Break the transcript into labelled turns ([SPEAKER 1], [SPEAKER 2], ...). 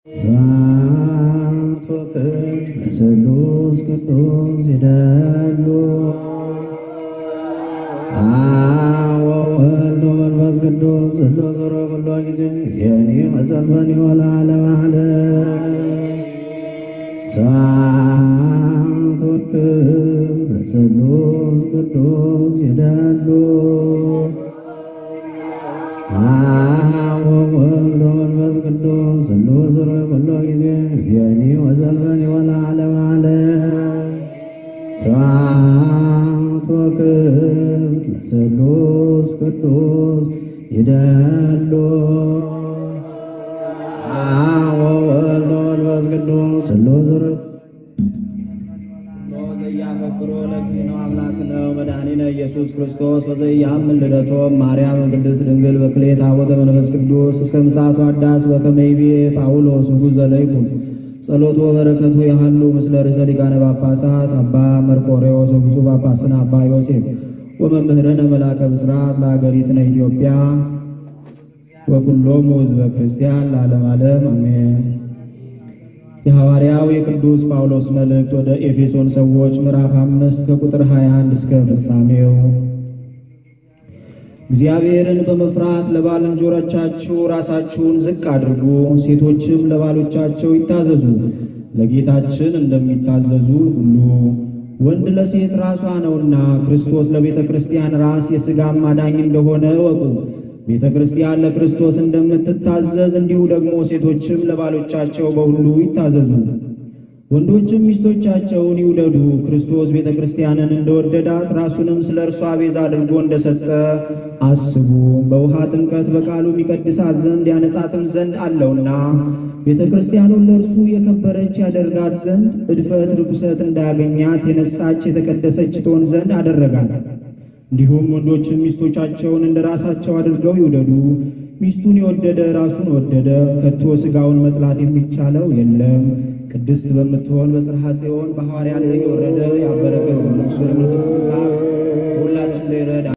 [SPEAKER 1] ስብሐት ወክብር ለስሉስ ቅዱስ ይደሉ አብ ወወልድ ወመንፈስ ቅዱስ ስሉስ ኩሎ ጊዜ ጊዜኒ ወዘልፈኒ ወለዓለመ ዓለም። ስብሐት ወክብር ለስሉስ ቅዱስ ይደሉ አብ ወወልድ ወመንፈስ ቅዱስ ስሉስ ኩሎ ጊዜ ጊዜኒ ወዘልፈኒ ወለዓለመ ዓለም። ስብሐት ወክብር ለስሉስ ቅዱስ ይደሉ አብ ወወልድ ወመንፈስ ቅዱስ ስሉስ
[SPEAKER 2] ዘያፈቅሮ ለኪኖ አምላክነ መድኃኒነ ኢየሱስ ክርስቶስ ወዘያምን ልደቶ ማርያም ቅድስት ድንግል በክሌታ ወደ መንፈስ ቅዱስ እስከ ምጽአቱ አዳስ በከመ ይቤ ጳውሎስ ንጉሥ ዘለይኩን ጸሎቱ ወበረከቱ ያህሉ ምስለ ርዕሰ ሊቃነ ጳጳሳት አባ መርቆሬዎስ ወብፁዕ ጳጳስና አባ ዮሴፍ ወመምህረነ መልአከ ብስራት ለአገሪትነ ኢትዮጵያ ወኩሎሙ ሕዝበ ክርስቲያን ለዓለመ ዓለም አሜን። የሐዋርያው የቅዱስ ጳውሎስ መልእክት ወደ ኤፌሶን ሰዎች ምዕራፍ 5 ከቁጥር 21 እስከ ፍጻሜው። እግዚአብሔርን በመፍራት ለባልንጀሮቻችሁ ራሳችሁን ዝቅ አድርጉ፣ ሴቶችም ለባሎቻቸው ይታዘዙ፣ ለጌታችን እንደሚታዘዙ ሁሉ። ወንድ ለሴት ራሷ ነውና ክርስቶስ ለቤተ ክርስቲያን ራስ የሥጋም አዳኝ እንደሆነ እወቁ። ቤተ ክርስቲያን ለክርስቶስ እንደምትታዘዝ እንዲሁ ደግሞ ሴቶችም ለባሎቻቸው በሁሉ ይታዘዙ። ወንዶችም ሚስቶቻቸውን ይውደዱ፣ ክርስቶስ ቤተ ክርስቲያንን እንደወደዳት ራሱንም ስለ እርሷ ቤዛ አድርጎ እንደሰጠ አስቡ። በውሃ ጥምቀት በቃሉ የሚቀድሳት ዘንድ ያነጻትም ዘንድ አለውና ቤተ ክርስቲያኑን ለእርሱ የከበረች ያደርጋት ዘንድ እድፈት ርኩሰት እንዳያገኛት የነጻች የተቀደሰች ትሆን ዘንድ አደረጋት። እንዲሁም ወንዶችም ሚስቶቻቸውን እንደ ራሳቸው አድርገው ይውደዱ። ሚስቱን የወደደ ራሱን ወደደ፣ ከቶ ሥጋውን መጥላት የሚቻለው የለም። ቅድስት በምትሆን በጽርሐ ጽዮን በሐዋርያት ላይ የወረደ ያበረከት መንፈስ ቅዱስ ሁላችን ላይ ረዳ